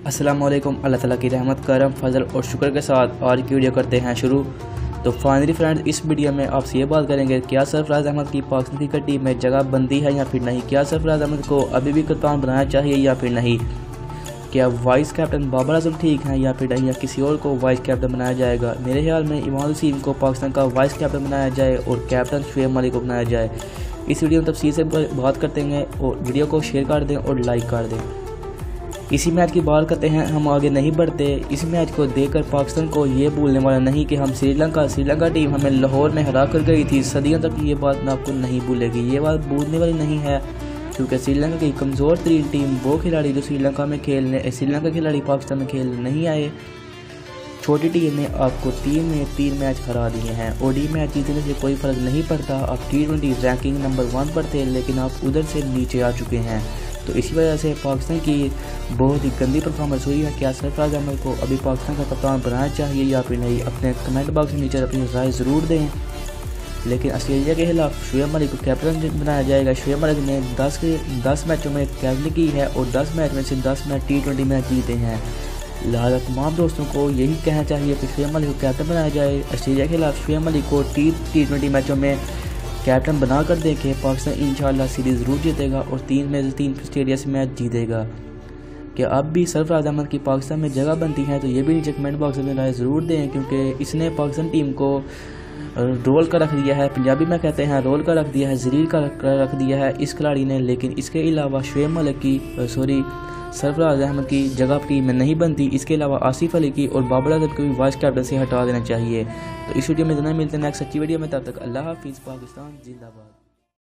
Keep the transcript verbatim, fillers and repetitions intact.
अस्सलाम वालेकुम। अल्लाह ताला की रहमत, करम, फजल और शुक्र के साथ आज की वीडियो करते हैं शुरू। तो फाइनली फ्रेंड्स, इस वीडियो में आपसे ये बात करेंगे क्या सरफराज अहमद की पाकिस्तान क्रिकेट टीम में जगह बनती है या फिर नहीं। क्या सरफराज अहमद को अभी भी कप्तान बनाना चाहिए या फिर नहीं। क्या वाइस कैप्टन बाबर आजम ठीक हैं या फिर नहीं, या किसी और को वाइस कैप्टन बनाया जाएगा। मेरे ख्याल में इमाद वसीम को पाकिस्तान का वाइस कैप्टन बनाया जाए और कैप्टन शोएब मलिक को बनाया जाए। इस वीडियो में तफसील से बात करते हैं और वीडियो को शेयर कर दें और लाइक कर दें। इसी मैच की बात करते हैं, हम आगे नहीं बढ़ते। इस मैच को देखकर पाकिस्तान को ये भूलने वाला नहीं कि हम श्रीलंका श्रीलंका टीम हमें लाहौर में हरा कर गई थी। सदियों तक ये बात ना आपको नहीं भूलेगी, ये बात भूलने वाली नहीं है, क्योंकि श्रीलंका की कमज़ोर तरीन टीम वो खिलाड़ी जो श्रीलंका में खेलने श्रीलंका खिलाड़ी पाकिस्तान में खेलने नहीं आए। छोटी टीम ने आपको तीन में तीन मैच हरा दिए हैं। ओडी मैच जीतने से कोई फ़र्क नहीं पड़ता, आप T twenty ranking number one पर थे, लेकिन आप उधर से नीचे आ चुके हैं। तो इसी वजह से पाकिस्तान की बहुत ही गंदी परफॉर्मेंस हुई है। क्या सरफराज अहमद को अभी पाकिस्तान का कप्तान बनाना चाहिए या फिर नहीं, अपने कमेंट बॉक्स में नीचे अपनी राय ज़रूर दें। लेकिन ऑस्ट्रेलिया के खिलाफ शोएब मलिक को कैप्टन बनाया जाएगा। शोएब मलिक ने दस के दस मैचों में कैप्टन की है और दस मैच में से दस मैच टी ट्वेंटी मैच जीते हैं। लिहाजा तमाम दोस्तों को यही कहना चाहिए कि शोएब मलिक को कैप्टन बनाया जाए। ऑस्ट्रेलिया के खिलाफ शोएब मलिक को टी टी ट्वेंटी मैचों में कैप्टन बना कर देखें। पाकिस्तान इंशाल्लाह सीरीज़ ज़रूर जीतेगा और तीन में से तीन ऑस्ट्रेलिया से मैच जीतेगा। क्या अब भी सरफराज अहमद की पाकिस्तान में जगह बनती है, तो ये भी नीचे कमेंट बॉक्स में राय ज़रूर दें, क्योंकि इसने पाकिस्तान टीम को रोल का रख दिया है। पंजाबी में कहते हैं रोल का रख दिया है, जलील का रख दिया है इस खिलाड़ी ने। लेकिन इसके अलावा शोएब मलिक की सॉरी सरफराज अहमद की जगह टीम में नहीं बनती। इसके अलावा आसिफ अली की और बाबर आजम को भी वाइस कैप्टन से हटा देना चाहिए। तो इस वीडियो में इतना, मिलते हैं नेक्स्ट अच्छी वीडियो में, तब तक अल्लाह हाफिज़। पाकिस्तान जिंदाबाद।